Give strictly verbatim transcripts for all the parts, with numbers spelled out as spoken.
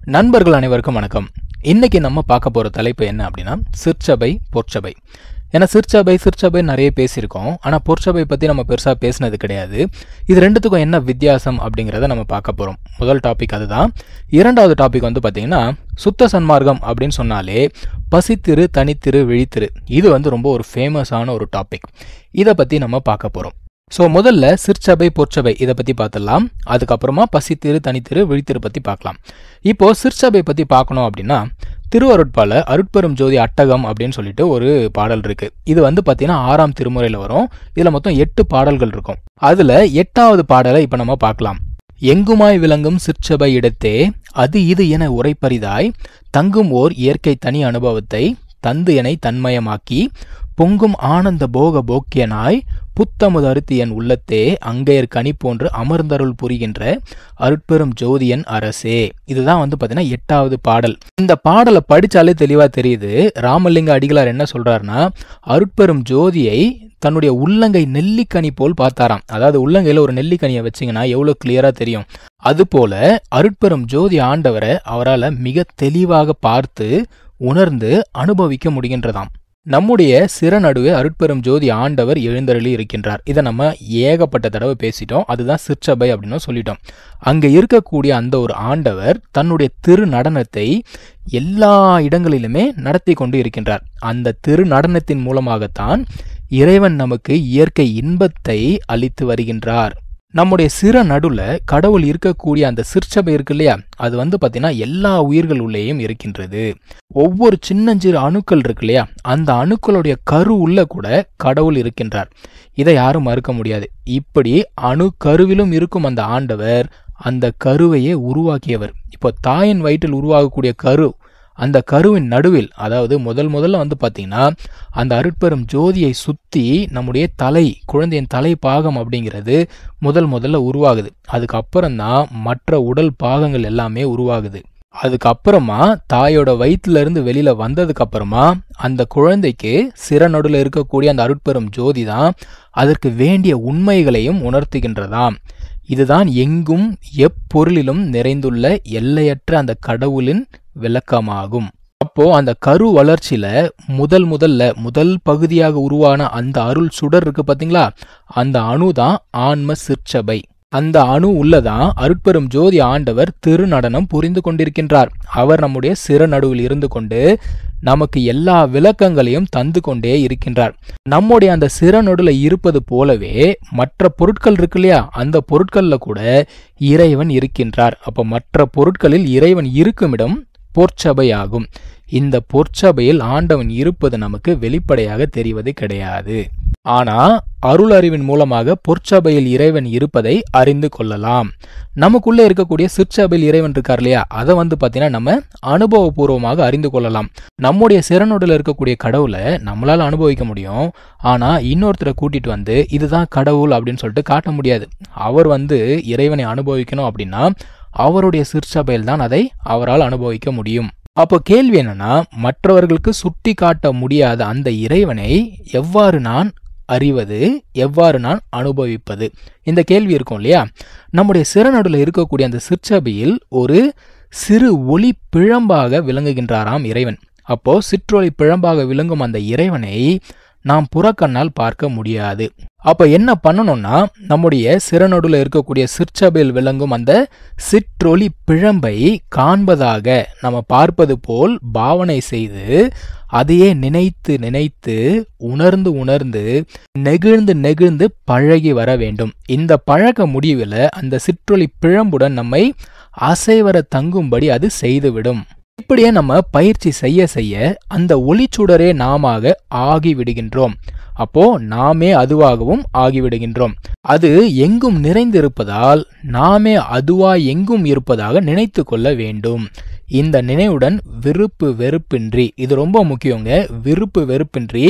நண்பர்கள் அனைவருக்கும் வணக்கம். இன்னைக்கு நம்ம பார்க்க போற தலைப்பு என்ன அப்படின்னா சிற்சபை பொற்சபை. ஏன்னா சிற்சபை சிற்சபை நிறைய பேசியிருக்கோம், ஆனால் பொற்சபை பற்றி நம்ம பெருசாக பேசினது கிடையாது. இது ரெண்டுத்துக்கும் என்ன வித்தியாசம் அப்படிங்கிறத நம்ம பார்க்க போகிறோம். முதல் டாபிக் அதுதான். இரண்டாவது டாபிக் வந்து பார்த்தீங்கன்னா சுத்த சன்மார்க்கம் அப்படின்னு சொன்னாலே பசித்திரு தனித்திரு விழித்திரு, இது வந்து ரொம்ப ஒரு ஃபேமஸான ஒரு டாபிக். இதை பற்றி நம்ம பார்க்க போகிறோம். ஸோ முதல்ல சிற்சபை பொற்சபை இதை பற்றி பார்த்துடலாம். அதுக்கப்புறமா பசித்திரு தனித்திரு விழித்திரு பற்றி பார்க்கலாம். இப்போ சிற்சபை பற்றி பார்க்கணும் அப்படின்னா திருவருட்பால அருட்பெரும் ஜோதி அட்டகம் அப்படின்னு சொல்லிட்டு ஒரு பாடல் இருக்கு. இது வந்து பார்த்தீங்கன்னா ஆறாம் திருமுறையில் வரும். இதில் மொத்தம் எட்டு பாடல்கள் இருக்கும். அதில் எட்டாவது பாடலை இப்போ நம்ம பார்க்கலாம். எங்குமாய் விளங்கும் சிற்சபை இடத்தே அது இது என உரைப்பரிதாய் தங்கும் ஓர் இயற்கை தனி அனுபவத்தை தந்து எனை தன்மயமாக்கி பொங்கும் ஆனந்த போக போக்கியனாய் புத்தமுது அறுத்தி என் உள்ளத்தே அங்கையர் கனி போன்று அமர்ந்தருள் புரிகின்ற அருட்பெரும் ஜோதியன் அரசே. இதுதான் வந்து பார்த்தீங்கன்னா எட்டாவது பாடல். இந்த பாடலை படித்தாலே தெளிவாக தெரியுது. ராமலிங்க அடிகளார் என்ன சொல்றாருன்னா, அருட்பெரும் ஜோதியை தன்னுடைய உள்ளங்கை நெல்லிக்கனி போல் பார்த்தாராம். அதாவது உள்ளங்கையில் ஒரு நெல்லிக்கனியை வச்சிங்கன்னா எவ்வளோ கிளியரா தெரியும். அதுபோல அருட்பெரும் ஜோதி ஆண்டவரை அவரால் மிக தெளிவாக பார்த்து உணர்ந்து அனுபவிக்க முடிகின்றதாம். நம்முடைய சிறநடுவே அருட்பெரும் ஜோதி ஆண்டவர் எழுந்தருளி இருக்கின்றார். இதை நம்ம ஏகப்பட்ட தடவை பேசிட்டோம். அதுதான் சிற்சபை அப்படின்னு சொல்லிட்டோம். அங்கே இருக்கக்கூடிய அந்த ஒரு ஆண்டவர் தன்னுடைய திரு நடனத்தை எல்லா இடங்களிலுமே நடத்தி கொண்டு இருக்கின்றார். அந்த திரு நடனத்தின் மூலமாகத்தான் இறைவன் நமக்கு இயற்கை இன்பத்தை அளித்து வருகின்றார். நம்முடைய சிற நடுல கடவுள் இருக்கக்கூடிய அந்த சிற்சபை இருக்கு இல்லையா, அது வந்து பார்த்தீங்கன்னா எல்லா உயிர்கள் உள்ளேயும் இருக்கின்றது. ஒவ்வொரு சின்னஞ்சிறு அணுக்கள் இருக்கு இல்லையா, அந்த அணுக்களுடைய கரு உள்ள கூட கடவுள் இருக்கின்றார். இதை யாரும் மறுக்க முடியாது. இப்படி அணு கருவிலும் இருக்கும் அந்த ஆண்டவர் அந்த கருவையே உருவாக்கியவர். இப்போ தாயின் வயிற்றில் உருவாகக்கூடிய கரு, அந்த கருவின் நடுவில், அதாவது முதல் முதல்ல வந்து பார்த்தீங்கன்னா அந்த அருட்பெரும் ஜோதியை சுற்றி நம்முடைய தலை, குழந்தையின் தலை பாகம் அப்படிங்கிறது முதல் முதல்ல உருவாகுது. அதுக்கப்புறம்தான் மற்ற உடல் பாகங்கள் எல்லாமே உருவாகுது. அதுக்கப்புறமா தாயோட வயிற்றுல இருந்து வெளியில வந்ததுக்கு அப்புறமா அந்த குழந்தைக்கு சிறநடுல இருக்கக்கூடிய அந்த அருட்பெரும் ஜோதி தான் அதற்கு வேண்டிய உண்மைகளையும் உணர்த்துகின்றதாம். இதுதான் எங்கும் எப்பொருளிலும் நிறைந்துள்ள எல்லையற்ற அந்த கடவுளின் விளக்கமாகும். அப்போ அந்த கரு வளர்ச்சியில முதல் முதல்ல முதல் பகுதியாக உருவான அந்த அருள் சுடர் இருக்கு பாத்தீங்களா, அந்த அணுதான் ஆன்ம சிற்சபை. அந்த அணு உள்ளதான் அருட்பெரும் ஜோதி ஆண்டவர் திருநடனம் புரிந்து கொண்டிருக்கின்றார். அவர் நம்முடைய சிறநடுவில் இருந்து கொண்டு நமக்கு எல்லா விளக்கங்களையும் தந்து கொண்டே இருக்கின்றார். நம்முடைய அந்த சிறநடுல இருப்பது போலவே மற்ற பொருட்கள் இருக்கு இல்லையா, அந்த பொருட்கள்ல கூட இறைவன் இருக்கின்றார். அப்ப மற்ற பொருட்களில் இறைவன் இருக்கும் இடம் பொற்சபை ஆகும். இந்த பொற்சபையில் ஆண்டவன் இருப்பது நமக்கு வெளிப்படையாக தெரிவது கிடையாது. ஆனா அருள் அறிவின் மூலமாக பொற்சபையில் இறைவன் இருப்பதை அறிந்து கொள்ளலாம். நமக்குள்ள இருக்கக்கூடிய சிற்சபையில் இறைவன் இருக்கார் இல்லையா, அதை வந்து பார்த்தீங்கன்னா நம்ம அனுபவபூர்வமாக அறிந்து கொள்ளலாம். நம்முடைய சிறநொடில் இருக்கக்கூடிய கடவுளை நம்மளால அனுபவிக்க முடியும். ஆனா இன்னொருத்தரை கூட்டிட்டு வந்து இதுதான் கடவுள் அப்படின்னு சொல்லிட்டு காட்ட முடியாது. அவர் வந்து இறைவனை அனுபவிக்கணும் அப்படின்னா அவருடைய சிற்சபையில் தான் அதை அவரால் அனுபவிக்க முடியும். அப்போ கேள்வி என்னன்னா, மற்றவர்களுக்கு சுட்டி காட்ட முடியாத அந்த இறைவனை எவ்வாறு நான் அறிவது, எவ்வாறு நான் அனுபவிப்பது, இந்த கேள்வி இருக்கும் இல்லையா. நம்முடைய சிறநடுல இருக்கக்கூடிய அந்த சிற்சபையில் ஒரு சிறு ஒளி பிழம்பாக விளங்குகின்றாராம் இறைவன். அப்போ சிற்றொளி பிழம்பாக விளங்கும் அந்த இறைவனை நாம் புறக்கண்ணால் பார்க்க முடியாது. அப்ப என்ன பண்ணணும்னா, நம்முடைய சிறநடுல இருக்கக்கூடிய சிற்சபையில் விளங்கும் அந்த சிற்றொளி பிழம்பை காண்பதாக நம்ம பார்ப்பது போல் பாவனை செய்து அதையே நினைத்து நினைத்து உணர்ந்து உணர்ந்து நெகிழ்ந்து நெகிழ்ந்து பழகி வர வேண்டும். இந்த பழக்க முடிவில் அந்த சிற்றொளி பிழம்புடன் நம்மை அசைவர தங்கும்படி அது செய்துவிடும். இப்படியே நம்ம பயிற்சி செய்ய செய்ய அந்த ஒளிச்சுடரே நாம ஆகி விடுகின்றோம். அப்போ நாமே அதுவாகவும் ஆகிவிடுகின்றோம். அது எங்கும் நிறைந்திருப்பதால் நாமே அதுவாய் எங்கும் இருப்பதாக நினைத்து கொள்ள வேண்டும். இந்த நினைவுடன் விருப்பு வெறுப்பின்றி, இது ரொம்ப முக்கியங்க, விருப்பு வெறுப்பின்றி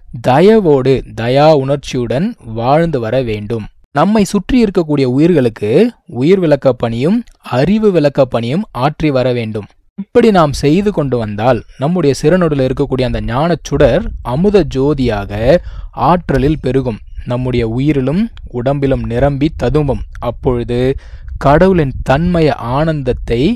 தயவோடு தயா உணர்ச்சியுடன் வாழ்ந்து வர வேண்டும். நம்மை சுற்றி இருக்கக்கூடிய உயிர்களுக்கு உயிர் விளக்க பணியும் அறிவு விளக்க பணியும் ஆற்றி வர வேண்டும். இப்படி நாம் செய்து கொண்டு வந்தால் நம்முடைய சிறநொடில் இருக்கக்கூடிய அந்த ஞானச்சுடர் அமுத ஜோதியாக ஆற்றலில் பெருகும். நம்முடைய உயிரிலும் உடம்பிலும் நிரம்பி ததும்பும். அப்பொழுது கடவுளின் தன்மய ஆனந்தத்தை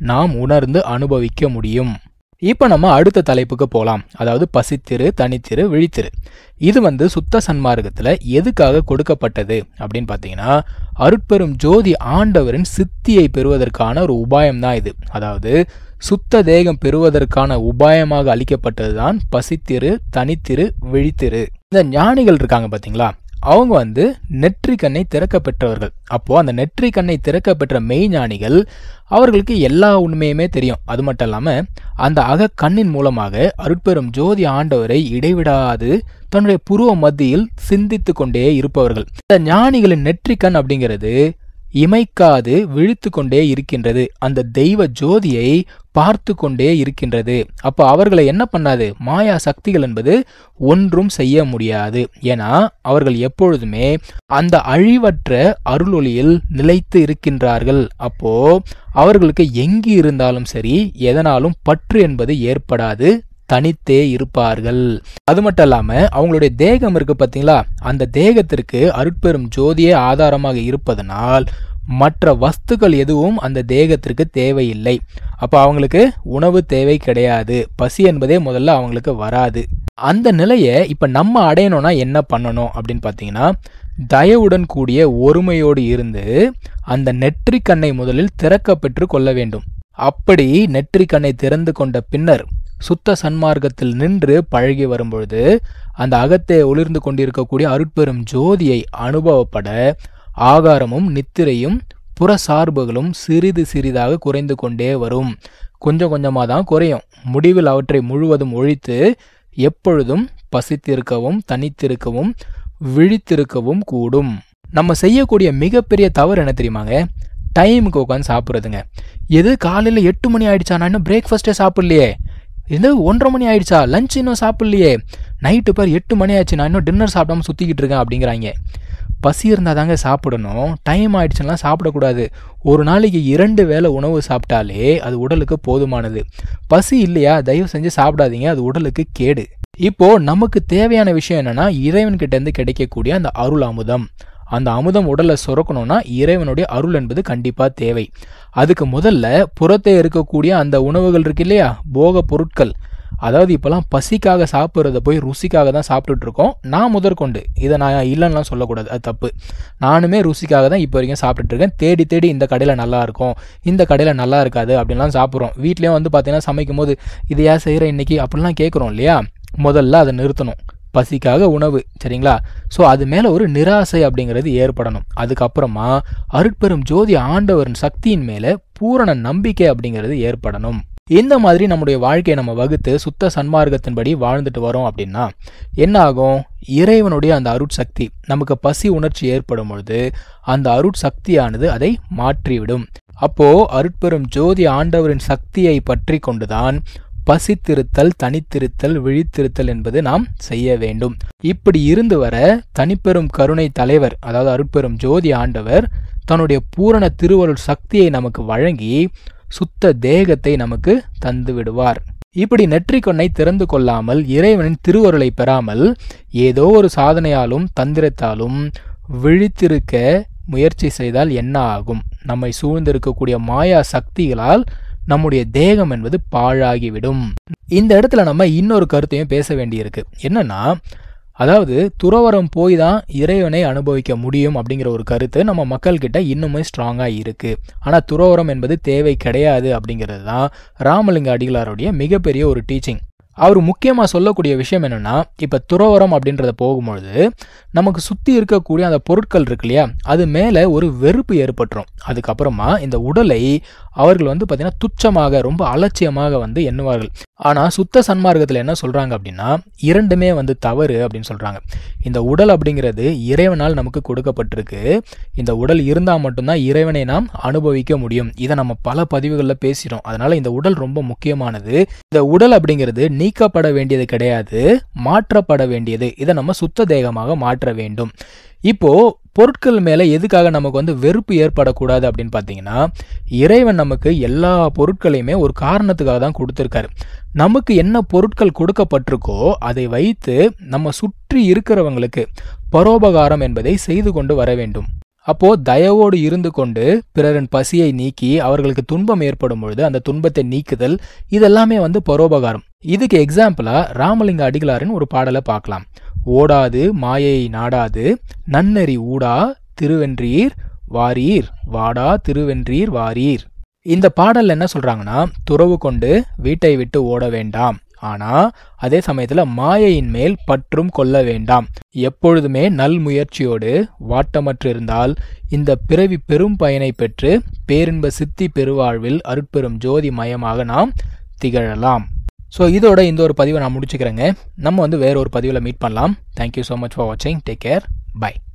நாம் உணர்ந்து அனுபவிக்க முடியும். இப்போ நம்ம அடுத்த தலைப்புக்கு போகலாம். அதாவது பசித்திரு, தனித்திரு, விழித்திரு. இது வந்து சுத்த சன்மார்க்கத்தில் எதுக்காக கொடுக்கப்பட்டது அப்படின்னு பார்த்தீங்கன்னா, அருட்பெரும் ஜோதி ஆண்டவரின் சித்தியை பெறுவதற்கான ஒரு உபாயம் தான் இது. அதாவது சுத்த தேகம் பெறுவதற்கான உபாயமாக அளிக்கப்பட்டது தான் பசித்திரு, தனித்திரு, விழித்திரு. இந்த ஞானிகள் இருக்காங்க பார்த்தீங்களா, அவங்க வந்து நெற்றி கண்ணை திறக்க பெற்றவர்கள். அப்போ அந்த நெற்றி கண்ணை திறக்க பெற்ற மெய்ஞானிகள் அவர்களுக்கு எல்லா உண்மையுமே தெரியும். அது மட்டும் இல்லாமல் அந்த அக கண்ணின் மூலமாக அருட்பெரும் ஜோதி ஆண்டவரை இடைவிடாது தன்னுடைய புருவ மத்தியில் சிந்தித்து கொண்டே இருப்பவர்கள். இந்த ஞானிகளின் நெற்றி கண் அப்படிங்கிறது இமைக்காது விழித்து கொண்டே இருக்கின்றது. அந்த தெய்வ ஜோதியை பார்த்து கொண்டே இருக்கின்றது. அப்போ அவர்களை என்ன பண்ணாது, மாயா சக்திகள் என்பது ஒன்றும் செய்ய முடியாது. ஏன்னா அவர்கள் எப்பொழுதுமே அந்த அழிவற்ற அருளொளியில் நிலைத்து இருக்கின்றார்கள். அப்போ அவர்களுக்கு எங்கு இருந்தாலும் சரி, எதனாலும் பற்று என்பது ஏற்படாது, தனித்தே இருப்பார்கள். அது மட்டும் இல்லாம அவங்களுடைய தேகம் இருக்கு பார்த்தீங்களா, அந்த தேகத்திற்கு அருட்பெரும் ஜோதியே ஆதாரமாக இருப்பதனால் மற்ற வஸ்துக்கள் எதுவும் அந்த தேகத்திற்கு தேவையில்லை. அப்போ அவங்களுக்கு உணவு தேவை கிடையாது, பசி என்பதே முதல்ல அவங்களுக்கு வராது. அந்த நிலையை இப்போ நம்ம அடையணும்னா என்ன பண்ணணும் அப்படின்னு பார்த்தீங்கன்னா, தயவுடன் கூடிய ஒருமையோடு இருந்து அந்த நெற்றி கண்ணை முதலில் திறக்க பெற்று கொள்ள வேண்டும். அப்படி நெற்றி கண்ணை திறந்து கொண்ட பின்னர் சுத்த சன்மார்க்கத்தில் நின்று பழகி வரும்பொழுது அந்த அகத்தை ஒளிர்ந்து கொண்டிருக்கக்கூடிய அருட்பெரும் ஜோதியை அனுபவப்பட ஆகாரமும் நித்திரையும் புற சார்புகளும் சிறிது சிறிதாக குறைந்து கொண்டே வரும். கொஞ்சம் கொஞ்சமாக தான் குறையும். முடிவில் அவற்றை முழுவதும் ஒழித்து எப்பொழுதும் பசித்திருக்கவும், தனித்திருக்கவும், விழித்திருக்கவும் கூடும். நம்ம செய்யக்கூடிய மிகப்பெரிய தவறு என்ன தெரியுமாங்க, டைமுக்கு உட்காந்து சாப்பிட்றதுங்க. எது காலையில் எட்டு மணி ஆயிடுச்சா, நான் இன்னும் பிரேக்ஃபாஸ்ட்டே சாப்பிட்லையே, இது ஒன்றரை மணி ஆயிடுச்சா, லஞ்ச் இன்னும் சாப்பிட்லையே, நைட்டு பேர் எட்டு மணி ஆயிடுச்சு, நான் இன்னும் டின்னர் சாப்பிடாம சுற்றிக்கிட்டு இருக்கேன் அப்படிங்கிறாங்க. பசி இருந்தால் தாங்க சாப்பிடணும், டைம் ஆயிடுச்சுன்னா சாப்பிடக்கூடாது. ஒரு நாளைக்கு இரண்டு வேளை உணவு சாப்பிட்டாலே அது உடலுக்கு போதுமானது. பசி இல்லையா, தயவு செஞ்சு சாப்பிடாதீங்க, அது உடலுக்கு கேடு. இப்போ நமக்கு தேவையான விஷயம் என்னன்னா, இறைவன்கிட்ட இருந்து கிடைக்கக்கூடிய அந்த அருள் அமுதம். அந்த அமுதம் உடலை சுரக்கணும்னா இறைவனுடைய அருள் என்பது கண்டிப்பாக தேவை. அதுக்கு முதல்ல புறத்தே இருக்கக்கூடிய அந்த உணவுகள் இருக்கு இல்லையா, போக பொருட்கள். அதாவது இப்போலாம் பசிக்காக சாப்பிட்றத போய் ருசிக்காக தான் சாப்பிட்டுட்டு இருக்கோம். நான் முதற்கொண்டு இதை நான் இல்லைன்னா சொல்லக்கூடாது, அது தப்பு. நானுமே ருசிக்காக தான் இப்போ வரைக்கும் சாப்பிட்டுட்டு இருக்கேன். தேடி தேடி இந்த கடையில் நல்லா இருக்கும், இந்த கடையில் நல்லா இருக்காது அப்படின்லாம் சாப்பிட்றோம். வீட்லேயும் வந்து பார்த்தீங்கன்னா சமைக்கும் போது இது ஏன் செய்கிற இன்னைக்கு அப்படிலாம் கேட்குறோம் இல்லையா. முதல்ல அதை நிறுத்தணும். பசிக்காக உணவு, சரிங்களா. ஸோ அது மேலே ஒரு நிராசை அப்படிங்கிறது ஏற்படணும். அதுக்கப்புறமா அருட்பெரும் ஜோதி ஆண்டவரின் சக்தியின் மேலே பூரண நம்பிக்கை அப்படிங்கிறது ஏற்படணும். இந்த மாதிரி நம்முடைய வாழ்க்கையை நம்ம வகுத்து சுத்த சன்மார்க்கத்தின்படி வாழ்ந்துட்டு வரோம் அப்படின்னா என்ன ஆகும், இறைவனுடைய அந்த அருட்சக்தி நமக்கு பசி உணர்ச்சி ஏற்படும் பொழுது அந்த அருட்சக்தியானது அதை மாற்றிவிடும். அப்போ அருட்பெரும் ஜோதி ஆண்டவரின் சக்தியை பற்றி கொண்டுதான் பசித்திருத்தல், தனித்திருத்தல், விழித்திருத்தல் என்பது நாம் செய்ய வேண்டும். இப்படி இருந்து வர தனிப்பெரும் கருணை தலைவர் அதாவது அருட்பெரும் ஜோதி ஆண்டவர் தன்னுடைய பூரண திருவருள் சக்தியை நமக்கு வழங்கி சுத்த தேகத்தை நமக்கு தந்து விடுவார். இப்படி நெற்றிக்கொன்னை திறந்து கொள்ளாமல் இறைவனின் திருவருளை பெறாமல் ஏதோ ஒரு சாதனையாலும் தந்திரத்தாலும் விழித்திருக்க முயற்சி செய்தால் என்ன ஆகும், நம்மை சூழ்ந்திருக்கக்கூடிய மாயா சக்திகளால் நம்முடைய தேகம் என்பது பாழாகிவிடும். இந்த இடத்துல நம்ம இன்னொரு கருத்தையும் பேச வேண்டியிருக்கு. என்னன்னா, அதாவது துறவரம் போய் தான் இறைவனை அனுபவிக்க முடியும் அப்படிங்கிற ஒரு கருத்து நம்ம மக்கள்கிட்ட இன்னுமே ஸ்ட்ராங்காக இருக்குது. ஆனால் துறவரம் என்பது தேவை கிடையாது அப்படிங்கிறது தான் ராமலிங்க அடிகளாருடைய மிகப்பெரிய ஒரு டீச்சிங். அவர் முக்கியமாக சொல்லக்கூடிய விஷயம் என்னென்னா, இப்போ துறவரம் அப்படின்றத போகும்பொழுது நமக்கு சுற்றி இருக்கக்கூடிய அந்த பொருட்கள் இருக்கு இல்லையா, அது மேலே ஒரு வெறுப்பு ஏற்பட்டுரும். அதுக்கப்புறமா இந்த உடலை அவர்கள் வந்து பார்த்திங்கன்னா துச்சமாக ரொம்ப அலட்சியமாக வந்து எண்ணுவார்கள். ஆனால் சுத்த சன்மார்க்கத்தில் என்ன சொல்கிறாங்க அப்படின்னா, இரண்டுமே வந்து தவறு அப்படின்னு சொல்கிறாங்க. இந்த உடல் அப்படிங்கிறது இறைவனால் நமக்கு கொடுக்கப்பட்டிருக்கு. இந்த உடல் இருந்தால் மட்டும்தான் இறைவனை நாம் அனுபவிக்க முடியும். இதை நம்ம பல பதிவுகளில் பேசிட்டோம். அதனால் இந்த உடல் ரொம்ப முக்கியமானது. இந்த உடல் அப்படிங்கிறது நீக்கப்பட வேண்டியது கிடையாது, மாற்றப்பட வேண்டியது. இதை நம்ம சுத்த தேகமாக மாற்ற வேண்டும். இப்போ பொருட்கள் மேலே எதுக்காக நமக்கு வந்து வெறுப்பு ஏற்படக்கூடாது அப்படின்னு பார்த்தீங்கன்னா, இறைவன் நமக்கு எல்லா பொருட்களையுமே ஒரு காரணத்துக்காக தான் கொடுத்துருக்காரு. நமக்கு என்ன பொருட்கள் கொடுக்கப்பட்டிருக்கோ அதை வைத்து நம்ம சுற்றி இருக்கிறவங்களுக்கு பரோபகாரம் என்பதை செய்து கொண்டு வர வேண்டும். அப்போ தயவோடு இருந்து கொண்டு பிறரின் பசியை நீக்கி அவர்களுக்கு துன்பம் ஏற்படும் பொழுது அந்த துன்பத்தை நீக்குதல், இதெல்லாமே வந்து பரோபகாரம். இதுக்கு எக்ஸாம்பிளா ராமலிங்க அடிகளாரின் ஒரு பாடலை பார்க்கலாம். ஓடாது மாயை நாடாது நன்னெறி ஊடா திருவென்றீர் வாரீர் வாடா திருவென்றீர் வாரீர். இந்த பாடல்ல என்ன சொல்றாங்கன்னா, துறவு கொண்டு வீட்டை விட்டு ஓட வேண்டாம், ஆனா அதே சமயத்துல மாயையின் மேல் பற்றும் கொள்ள வேண்டாம். எப்பொழுதுமே நல் முயற்சியோடு வாட்டமற்று இருந்தால் இந்த பிறவி பெரும் பயனை பெற்று பேரின்ப சித்தி பெருவாழ்வில் அருட்பெரும் ஜோதி மயமாக நாம் திகழலாம். ஸோ இதோட இந்த ஒரு பதிவை நான் முடிச்சுக்கிறேங்க. நம்ம வந்து வேற ஒரு பதிவில் மீட் பண்ணலாம். தேங்க்யூ ஸோ மச் ஃபார் வாட்சிங். Take care. பை.